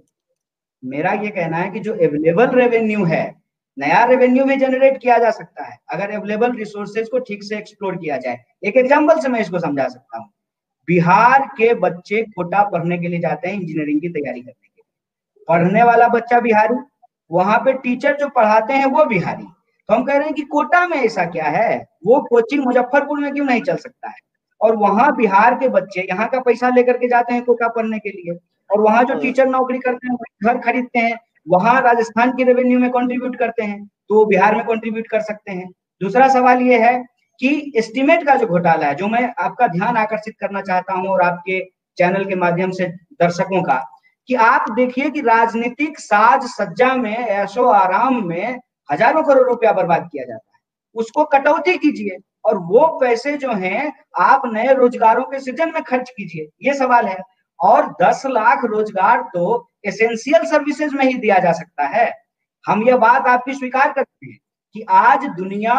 मेरा ये कहना है कि जो अवेलेबल रेवेन्यू है, नया रेवेन्यू भी जनरेट किया जा सकता है अगर अवेलेबल रिसोर्सेज को ठीक से एक्सप्लोर किया जाए। एक एग्जांपल से मैं इसको समझा सकता हूँ। बिहार के बच्चे कोटा पढ़ने के लिए जाते हैं इंजीनियरिंग की तैयारी करने के लिए। पढ़ने वाला बच्चा बिहारी, वहां पे टीचर जो पढ़ाते हैं वो बिहारी। तो हम कह रहे हैं कि कोटा में ऐसा क्या है, वो कोचिंग मुजफ्फरपुर में क्यों नहीं चल सकता है? और वहां बिहार के बच्चे यहाँ का पैसा लेकर के जाते हैं कोटा पढ़ने के लिए, और वहां जो टीचर नौकरी करते हैं घर खरीदते हैं, वहां राजस्थान की रेवेन्यू में कंट्रीब्यूट करते हैं, तो वो बिहार में कंट्रीब्यूट कर सकते हैं। दूसरा सवाल ये है कि एस्टीमेट का जो घोटाला है, जो मैं आपका ध्यान आकर्षित करना चाहता हूं और आपके चैनल के माध्यम से दर्शकों का, कि आप देखिए कि राजनीतिक साज सज्जा में, ऐशो आराम में हजारों करोड़ रुपया बर्बाद किया जाता है। उसको कटौती कीजिए और वो पैसे जो हैं आप नए रोजगारों के सृजन में खर्च कीजिए, ये सवाल है। और 10 लाख रोजगार तो एसेंशियल सर्विसेज में ही दिया जा सकता है। हम ये बात आपकी स्वीकार करते हैं कि आज दुनिया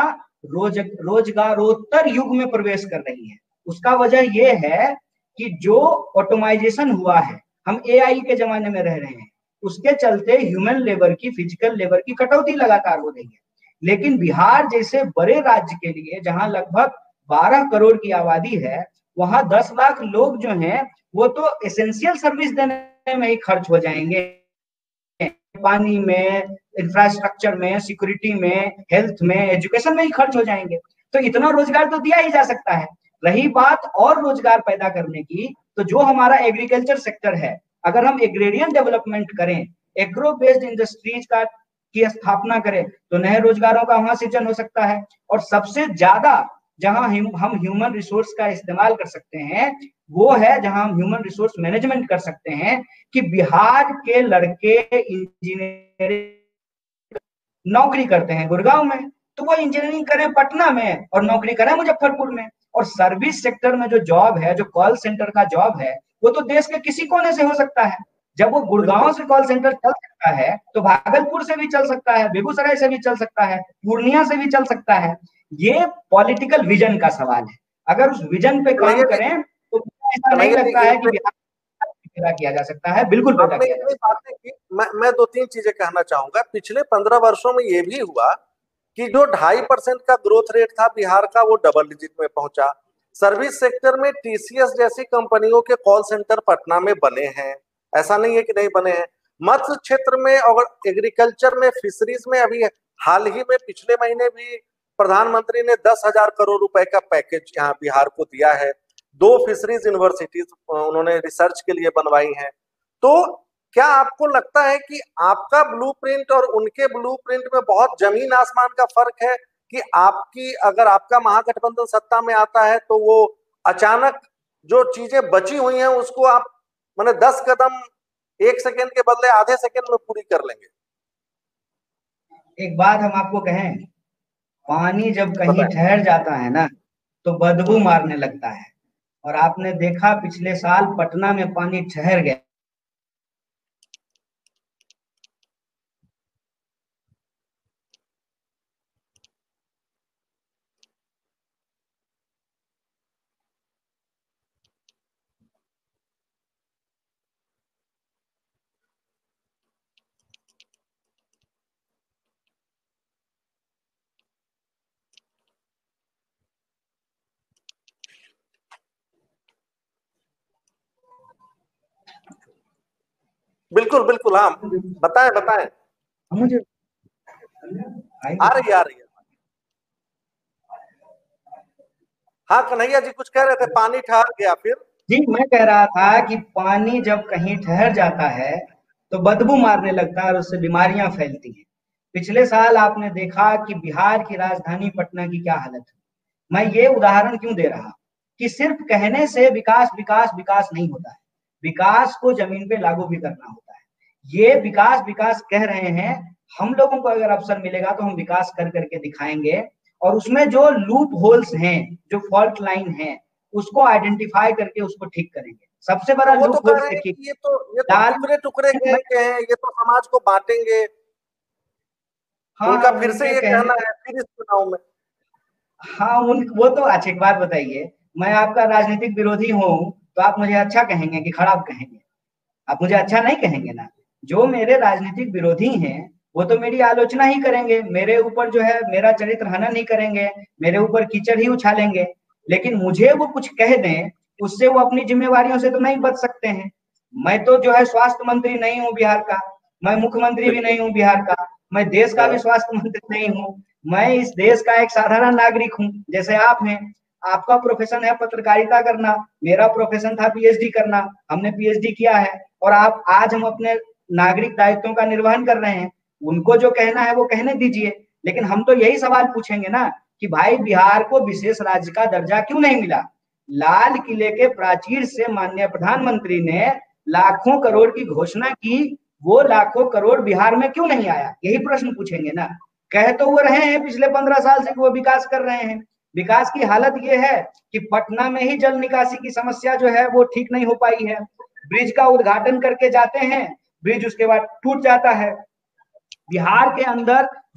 रोजगारोत्तर युग में प्रवेश कर रही है। उसका वजह यह है कि जो ऑटोमाइजेशन हुआ है, हम एआई के जमाने में रह रहे हैं, उसके चलते ह्यूमन लेबर की, फिजिकल लेबर की कटौती लगातार हो रही है। लेकिन बिहार जैसे बड़े राज्य के लिए, जहां लगभग 12 करोड़ की आबादी है, वहां 10 लाख लोग जो हैं वो तो एसेंशियल सर्विस देने में ही खर्च हो जाएंगे, पानी में, इंफ्रास्ट्रक्चर में, सिक्योरिटी में, हेल्थ में, एजुकेशन में ही खर्च हो जाएंगे। तो इतना रोजगार तो दिया ही जा सकता है। रही बात और रोजगार पैदा करने की, तो जो हमारा एग्रीकल्चर सेक्टर है, अगर हम एग्रेरियन डेवलपमेंट करें, एग्रो बेस्ड इंडस्ट्रीज का की स्थापना करें, तो नए रोजगारों का वहां सृजन हो सकता है। और सबसे ज्यादा जहां हम ह्यूमन रिसोर्स का इस्तेमाल कर सकते हैं, वो है जहां हम ह्यूमन रिसोर्स मैनेजमेंट कर सकते हैं, कि बिहार के लड़के इंजीनियरिंग नौकरी करते हैं गुड़गांव में, तो वो इंजीनियरिंग करें पटना में और नौकरी करें मुजफ्फरपुर में। और सर्विस सेक्टर में जो जॉब है, जो कॉल सेंटर का जॉब है, वो तो देश के किसी कोने से हो सकता है। जब वो गुड़गांव से कॉल सेंटर चल सकता है, तो भागलपुर से भी चल सकता है, बेगूसराय से भी चल सकता है, पूर्णिया से भी चल सकता है। ये पॉलिटिकल विजन का सवाल है। अगर उस विजन पे काम करें तो ऐसा नहीं कन्हैया जी, लगता है कि बिहार पैदा किया जा सकता है, बिल्कुल पैदा आपने किया जा इतनी सकता बातें की, मैं दो तीन चीजें कहना चाहूंगा। पिछले 15 वर्षों में ये भी हुआ कि जो 2.5% का ग्रोथ रेट था बिहार का, वो डबल डिजिट में पहुंचा। सर्विस सेक्टर में टीसीएस जैसी कंपनियों के कॉल सेंटर पटना में बने हैं, ऐसा नहीं है कि नहीं बने हैं। मत्स्य क्षेत्र में और एग्रीकल्चर में, फिशरीज में अभी हाल ही में पिछले महीने भी प्रधानमंत्री ने 10,000 करोड़ रुपए का पैकेज यहाँ बिहार को दिया है। 2 फिशरीज यूनिवर्सिटीज उन्होंने रिसर्च के लिए बनवाई हैं। तो क्या आपको लगता है कि आपका ब्लूप्रिंट और उनके ब्लूप्रिंट में बहुत जमीन आसमान का फर्क है, कि आपकी, अगर आपका महागठबंधन सत्ता में आता है तो वो अचानक जो चीजें बची हुई हैं उसको आप माने 10 कदम 1 सेकेंड के बदले आधे सेकेंड में पूरी कर लेंगे? एक बात हम आपको कहें, पानी जब कहीं बताएं। ठहर जाता है ना, तो बदबू हम्म। मारने लगता है। और आपने देखा पिछले साल पटना में पानी ठहर गया। बिल्कुल बिल्कुल, हाँ, बताएं बताएं। मुझे आ रही है। हाँ कन्हैया जी कुछ कह रहे थे, पानी ठहर गया फिर? जी, मैं कह रहा था कि पानी जब कहीं ठहर जाता है तो बदबू मारने लगता है और उससे बीमारियां फैलती हैं। पिछले साल आपने देखा कि बिहार की राजधानी पटना की क्या हालत है। मैं ये उदाहरण क्यों दे रहा, कि सिर्फ कहने से विकास विकास विकास नहीं होता है, विकास को जमीन पे लागू भी करना होता है। ये विकास विकास कह रहे हैं, हम लोगों को अगर अवसर मिलेगा तो हम विकास कर करके दिखाएंगे। और उसमें जो लूप होल्स हैं, जो फॉल्ट लाइन है, उसको आइडेंटिफाई करके उसको ठीक करेंगे। सबसे बड़ा तो वो तो लूप कह होल्स रहे हैं देखिए, कि ये तो लाल, टुकड़े टुकड़े गैंग मैं, के हैं, ये तो समाज को बांटेंगे। हाँ उनका फिर से उनके ये कहने, कहना है फिर इस चुनाव में। हाँ उन वो तो अच्छा, एक बात बताइए, मैं आपका राजनीतिक विरोधी हूँ तो आप मुझे अच्छा कहेंगे कि खराब कहेंगे? आप मुझे अच्छा नहीं कहेंगे ना। जो मेरे राजनीतिक विरोधी हैं वो तो मेरी आलोचना ही करेंगे, मेरे ऊपर जो है मेरा चरित्र हनन ही करेंगे, मेरे ऊपर कीचड़ ही उछालेंगे। लेकिन मुझे वो कुछ कह दें, उससे वो अपनी जिम्मेवारियों से तो नहीं बच सकते हैं। मैं तो जो है स्वास्थ्य मंत्री नहीं हूँ बिहार का, मैं मुख्यमंत्री भी बिल्कुल। नहीं हूँ बिहार का, मैं देश का भी हाँ। स्वास्थ्य मंत्री नहीं हूँ। मैं इस देश का एक साधारण नागरिक हूँ, जैसे आप हैं। आपका प्रोफेशन है पत्रकारिता करना, मेरा प्रोफेशन था पीएचडी करना, हमने पीएचडी किया है। और आप आज हम अपने नागरिक दायित्वों का निर्वहन कर रहे हैं। उनको जो कहना है वो कहने दीजिए, लेकिन हम तो यही सवाल पूछेंगे ना कि भाई बिहार को विशेष राज्य का दर्जा क्यों नहीं मिला? लाल किले के प्राचीर से माननीय प्रधानमंत्री ने लाखों करोड़ की घोषणा की, वो लाखों करोड़ बिहार में क्यों नहीं आया? यही प्रश्न पूछेंगे ना। कह तो वो रहे हैं पिछले 15 साल से कि वो विकास कर रहे हैं। विकास की हालत ये है कि पटना में ही जल निकासी की समस्या जो है वो ठीक नहीं हो पाई है। ब्रिज का उद्घाटन करके जाते हैं, ब्रिज उसके बाद टूट जाता है। बिहार के अंदर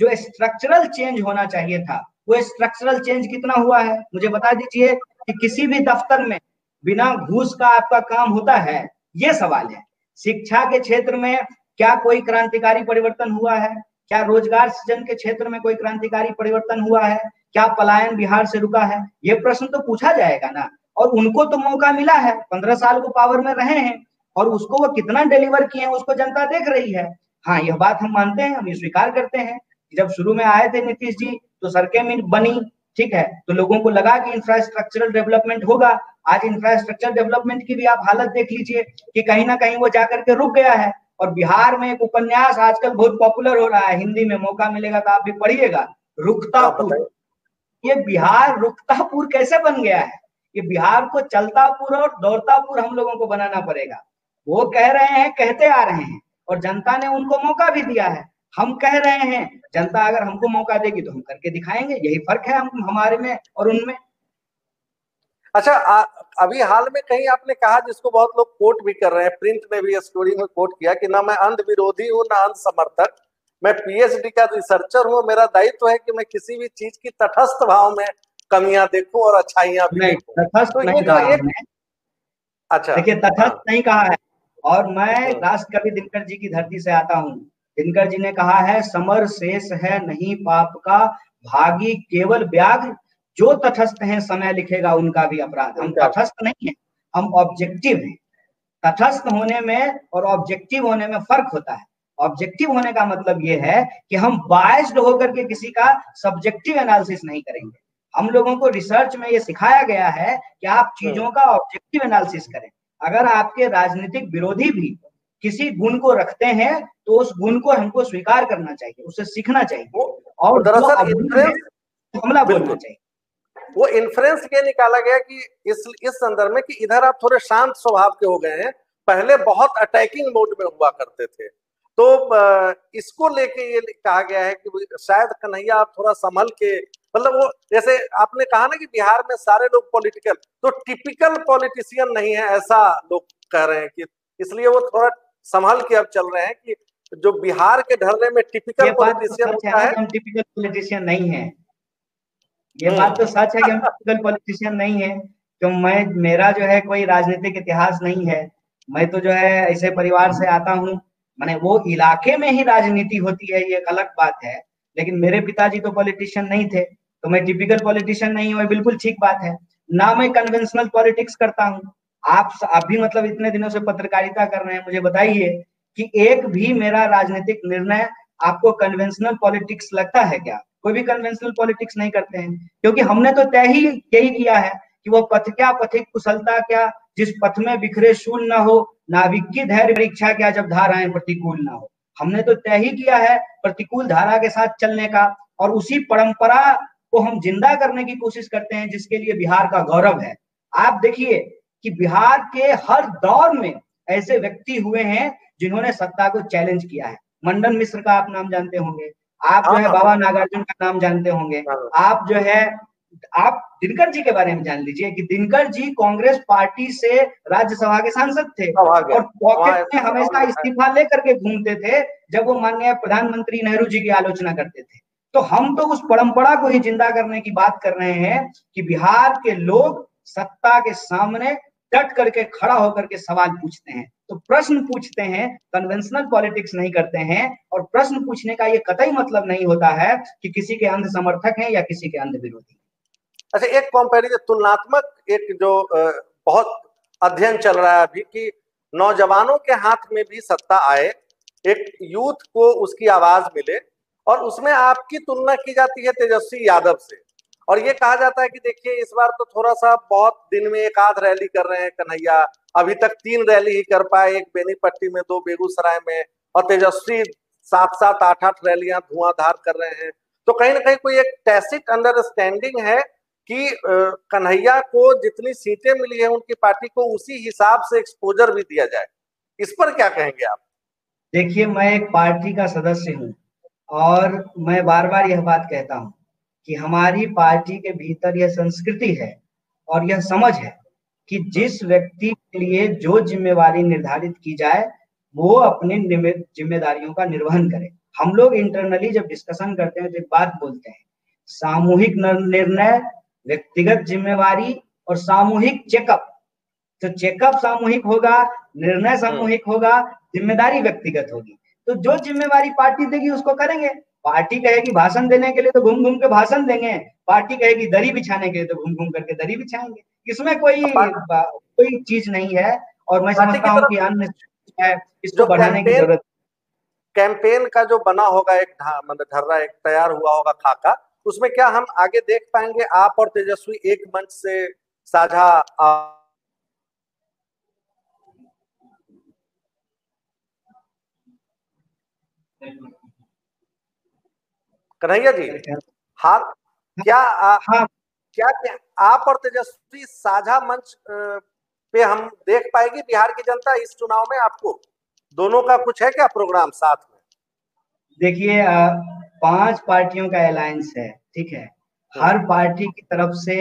जो स्ट्रक्चरल चेंज होना चाहिए था, वो स्ट्रक्चरल चेंज कितना हुआ है मुझे बता दीजिए। कि किसी भी दफ्तर में बिना घूस का आपका काम होता है, ये सवाल है। शिक्षा के क्षेत्र में क्या कोई क्रांतिकारी परिवर्तन हुआ है? क्या रोजगार सृजन के क्षेत्र में कोई क्रांतिकारी परिवर्तन हुआ है? क्या पलायन बिहार से रुका है? ये प्रश्न तो पूछा जाएगा ना। और उनको तो मौका मिला है, 15 साल को पावर में रहे हैं, और उसको वो कितना डिलीवर किए हैं उसको जनता देख रही है। हाँ, यह बात हम मानते हैं, हम ये स्वीकार करते हैं। जब शुरू में आए थे नीतीश जी तो सड़कें भी बनी, ठीक है, तो लोगों को लगा कि इंफ्रास्ट्रक्चरल डेवलपमेंट होगा। आज इंफ्रास्ट्रक्चर डेवलपमेंट की भी आप हालत देख लीजिए कि कहीं ना कहीं वो जाकर के रुक गया है। और बिहार में एक उपन्यास आजकल बहुत पॉपुलर हो रहा है, हिंदी में, मौका मिलेगा तो आप भी पढ़िएगा, रुकतापुर। ये बिहार रुकतापुर कैसे बन गया है? ये बिहार को चलतापुर और दौड़तापुर हम लोगों को बनाना पड़ेगा। वो कह रहे हैं, कहते आ रहे हैं, और जनता ने उनको मौका भी दिया है। हम कह रहे हैं, जनता अगर हमको मौका देगी तो हम करके दिखाएंगे। यही फर्क है हमारे में और उनमें। अच्छा, अभी हाल में कहीं आपने कहा, जिसको बहुत लोग कोट भी कर रहे हैं, प्रिंट में भी स्टोरी में कोट किया कि ना मैं अंध विरोधी हूँ ना अंध समर्थक, मैं पीएचडी का रिसर्चर हूँ, मेरा दायित्व है कि मैं किसी भी चीज की तटस्थ भाव में कमियां देखूं और अच्छाइयां भी नहीं, देखूं। तटस्थ तो ये नहीं जो कहा एक, हमने। अच्छा, देखिए, हाँ, तटस्थ नहीं कहा है। और मैं राष्ट्रकवि दिनकर जी की धरती से आता हूँ। दिनकर जी ने कहा है, समर शेष है नहीं पाप का, भागी केवल व्याघ्र, जो तटस्थ हैं समय लिखेगा उनका भी अपराध। हम उनका, तटस्थ नहीं है, हम ऑब्जेक्टिव हैं। तटस्थ होने में और ऑब्जेक्टिव होने में फर्क होता है। ऑब्जेक्टिव होने का मतलब ये है कि हम बायस्ड होकर के किसी का सब्जेक्टिव एनालिसिस नहीं करेंगे। हम लोगों को रिसर्च में ये सिखाया गया है कि आप चीजों का ऑब्जेक्टिव एनालिसिस करें। अगर आपके राजनीतिक विरोधी भी किसी गुण को रखते हैं तो उस गुण को हमको स्वीकार करना चाहिए, उससे सीखना चाहिए, वो और जो दरअसल अवगुण है इन्फ्लुएंस, तो हमला बोलना बिल्कुल, चाहिए। वो इन्फ्लुएंस ये निकाला गया कि इस संदर्भ में कि इधर आप थोड़े शांत स्वभाव के हो गए हैं, पहले बहुत अटैकिंग मोड में हुआ करते थे। तो इसको लेके ये कहा गया है कि शायद कन्हैया आप थोड़ा संभल के, मतलब वो जैसे आपने कहा ना कि बिहार में सारे लोग पॉलिटिकल, तो टिपिकल पॉलिटिशियन नहीं है ऐसा लोग कह रहे हैं, कि इसलिए वो थोड़ा संभल के अब चल रहे हैं कि जो बिहार के ढर्रे में टिपिकल ये बात तो पॉलिटिशियन सच है होता ना है। कि हम टिपिकल पॉलिटिशियन नहीं है। ये बात तो सच है कि हम टिपिकल पॉलिटिशियन नहीं है। तो मेरा जो है कोई राजनीतिक इतिहास नहीं है। मैं तो जो है ऐसे परिवार से आता हूँ, माने वो इलाके में ही राजनीति होती है, ये एक अलग बात है। लेकिन मेरे पिताजी तो पॉलिटिशियन नहीं थे, तो मैं टिपिकल पॉलिटिशियन नहीं हूँ, बिल्कुल ठीक बात है। ना मैं कन्वेंशनल पॉलिटिक्स करता हूँ। आप भी मतलब इतने दिनों से पत्रकारिता कर रहे हैं, मुझे बताइए कि एक भी मेरा राजनीतिक निर्णय आपको कन्वेंशनल पॉलिटिक्स लगता है क्या? कोई भी कन्वेंशनल पॉलिटिक्स नहीं करते हैं, क्योंकि हमने तो तय ही यही किया है कि वो पथ क्या, पथिक कुशलता क्या, जिस पथ में बिखरे शूल ना हो, नाविक की धैर्य परीक्षा क्या, जब धाराएं प्रतिकूल ना हो। हमने तो तय ही किया है प्रतिकूल धारा के साथ चलने का, और उसी परंपरा को हम जिंदा करने की कोशिश करते हैं, जिसके लिए बिहार का गौरव है। आप देखिए कि बिहार के हर दौर में ऐसे व्यक्ति हुए हैं जिन्होंने सत्ता को चैलेंज किया है। मंडन मिश्र का आप नाम जानते होंगे, आप जो हाँ है हाँ बाबा नागार्जुन का नाम जानते होंगे, हाँ, आप जो है, आप दिनकर जी के बारे में जान लीजिए कि दिनकर जी कांग्रेस पार्टी से राज्यसभा के सांसद थे, अब आ गया और पॉकेट वहां में ऐसे हमेशा माहौल है। इस्तीफा लेकर के घूमते थे जब वो माननीय प्रधानमंत्री नेहरू जी की आलोचना करते थे। तो हम तो उस परंपरा को ही जिंदा करने की बात कर रहे हैं कि बिहार के लोग सत्ता के सामने डट करके खड़ा होकर के सवाल पूछते हैं, तो प्रश्न पूछते हैं, कन्वेंशनल पॉलिटिक्स नहीं करते हैं। और प्रश्न पूछने का ये कतई मतलब नहीं होता है कि किसी के अंध समर्थक हैं या किसी के अंध विरोधी। अच्छा, एक कंपैरिजन, तुलनात्मक एक जो बहुत अध्ययन चल रहा है अभी, कि नौजवानों के हाथ में भी सत्ता आए, एक यूथ को उसकी आवाज मिले, और उसमें आपकी तुलना की जाती है तेजस्वी यादव से। और ये कहा जाता है कि देखिए इस बार तो थोड़ा सा, बहुत दिन में एक आध रैली कर रहे हैं कन्हैया, अभी तक 3 रैली ही कर पाए, एक बेनीपट्टी में, 2 बेगूसराय में, और तेजस्वी 7-7 8-8 रैलियां धुआंधार कर रहे हैं। तो कहीं ना कहीं कोई एक टैसिट अंडरस्टैंडिंग है कि कन्हैया को जितनी सीटें मिली है उनकी पार्टी को उसी हिसाब से एक्सपोजर भी दिया जाए। इस पर क्या कहेंगे आप? देखिए, मैं एक पार्टी का सदस्य हूँ, और मैं बार बार यह बात कहता हूँ कि हमारी पार्टी के भीतर यह संस्कृति है और यह समझ है कि जिस व्यक्ति के लिए जो जिम्मेवारी निर्धारित की जाए वो अपनी जिम्मेदारियों का निर्वहन करे। हम लोग इंटरनली जब डिस्कशन करते हैं तो एक बात बोलते हैं, सामूहिक निर्णय, व्यक्तिगत जिम्मेवारी और सामूहिक चेकअप। तो चेकअप सामूहिक होगा, निर्णय सामूहिक होगा, जिम्मेदारी व्यक्तिगत होगी। तो जो जिम्मेवारी पार्टी देगी उसको करेंगे। पार्टी कहेगी भाषण देने के लिए तो घूम घूम के भाषण देंगे, पार्टी कहेगी दरी बिछाने के लिए तो घूम घूम करके दरी बिछाएंगे। इसमें कोई चीज नहीं है। और मैं पार्टी समझता की हूँ तरफ कि अन्य है, इसको जो बढ़ाने की जरूरत। कैंपेन का जो बना होगा एक मतलब ढर्रा एक तैयार हुआ होगा खाका, उसमें क्या हम आगे देख पाएंगे आप और तेजस्वी एक मंच से साझा कन्हैया जी? हाँ, क्या हाँ, क्या आप और तेजस्वी साझा मंच पे हम देख पाएगी बिहार की जनता इस चुनाव में? आपको दोनों का कुछ है क्या प्रोग्राम साथ में? देखिए 5 पार्टियों का अलायंस है, ठीक है। हर पार्टी की तरफ से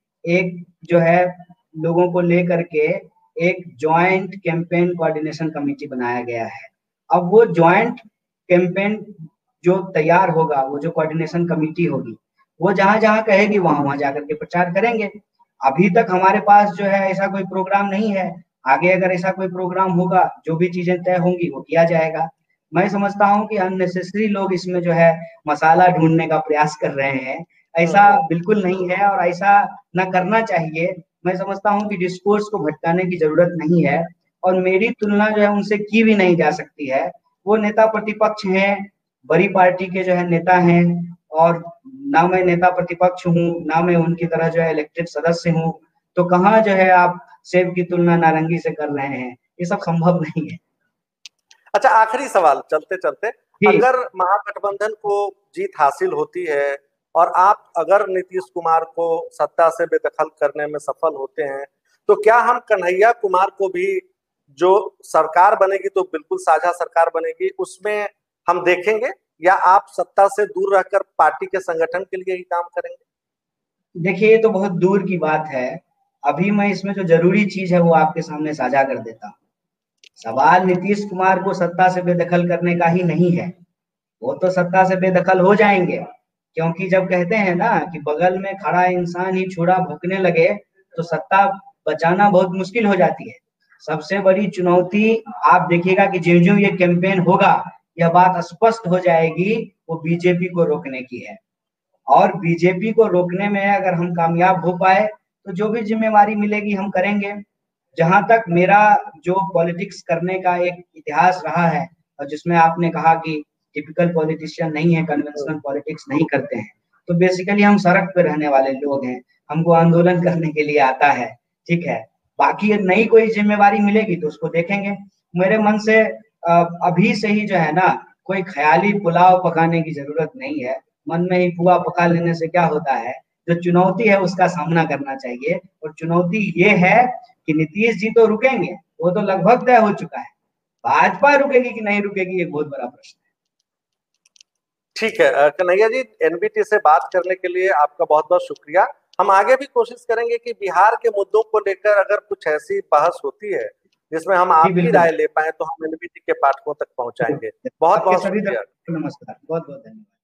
एक जो है लोगों को लेकर के एक जॉइंट कैंपेन कोऑर्डिनेशन कमेटी बनाया गया है। अब वो जॉइंट कैंपेन जो तैयार होगा, वो जो कोऑर्डिनेशन कमेटी होगी, वो जहां-जहां कहेगी वहां-वहां जाकर के प्रचार करेंगे। अभी तक हमारे पास जो है ऐसा कोई प्रोग्राम नहीं है। आगे अगर ऐसा कोई प्रोग्राम होगा, जो भी चीजें तय होंगी वो किया जाएगा। मैं समझता हूँ कि अननेसेसरी लोग इसमें जो है मसाला ढूंढने का प्रयास कर रहे हैं। ऐसा बिल्कुल नहीं है और ऐसा ना करना चाहिए। मैं समझता हूँ कि डिस्कोर्स को भटकाने की जरूरत नहीं है और मेरी तुलना जो है उनसे की भी नहीं जा सकती है। वो नेता प्रतिपक्ष हैं, बड़ी पार्टी के जो है नेता हैं और ना मैं नेता प्रतिपक्ष हूँ, ना मैं उनकी तरह जो है इलेक्टेड सदस्य हूँ। तो कहाँ जो है आप सेब की तुलना नारंगी से कर रहे हैं? ये सब संभव नहीं है। अच्छा, आखिरी सवाल चलते चलते, जी। अगर महागठबंधन को जीत हासिल होती है और आप अगर नीतीश कुमार को सत्ता से बेदखल करने में सफल होते हैं, तो क्या हम कन्हैया कुमार को भी, जो सरकार बनेगी तो बिल्कुल साझा सरकार बनेगी, उसमें हम देखेंगे, या आप सत्ता से दूर रहकर पार्टी के संगठन के लिए ही काम करेंगे? देखिए ये तो बहुत दूर की बात है। अभी मैं इसमें जो जरूरी चीज है वो आपके सामने साझा कर देता हूँ। सवाल नीतीश कुमार को सत्ता से बेदखल करने का ही नहीं है। वो तो सत्ता से बेदखल हो जाएंगे, क्योंकि जब कहते हैं ना कि बगल में खड़ा इंसान ही छुरा भोंकने लगे तो सत्ता बचाना बहुत मुश्किल हो जाती है। सबसे बड़ी चुनौती आप देखिएगा कि ज्यों-ज्यों ये कैंपेन होगा, यह बात स्पष्ट हो जाएगी, वो बीजेपी को रोकने की है। और बीजेपी को रोकने में अगर हम कामयाब हो पाए तो जो भी जिम्मेवारी मिलेगी हम करेंगे। जहां तक मेरा जो पॉलिटिक्स करने का एक इतिहास रहा है और जिसमें आपने कहा कि टिपिकल पॉलिटिशियन नहीं है, कन्वेंशनल पॉलिटिक्स नहीं करते हैं, तो बेसिकली हम सड़क पे रहने वाले लोग हैं। हमको आंदोलन करने के लिए आता है, ठीक है। बाकी नई कोई जिम्मेवारी मिलेगी तो उसको देखेंगे। मेरे मन से अभी से ही जो है ना कोई ख्याली पुलाव पकाने की जरूरत नहीं है। मन में ही पुआ पका लेने से क्या होता है? जो चुनौती है उसका सामना करना चाहिए और चुनौती ये है कि नीतीश जी तो रुकेंगे, वो तो लगभग तय हो चुका है। भाजपा रुकेगी कि नहीं रुकेगी एक बहुत बड़ा प्रश्न है। ठीक है कन्हैया जी, एनबीटी से बात करने के लिए आपका बहुत बहुत शुक्रिया। हम आगे भी कोशिश करेंगे कि बिहार के मुद्दों को लेकर अगर कुछ ऐसी बहस होती है जिसमें हम जी आपकी बिल्कुल। राय ले पाए, तो हम एनबीटी के पाठकों तक पहुंचाएंगे। बहुत आपके बहुत सभी शुक्रिया। दर्शकों को नमस्कार, बहुत बहुत धन्यवाद।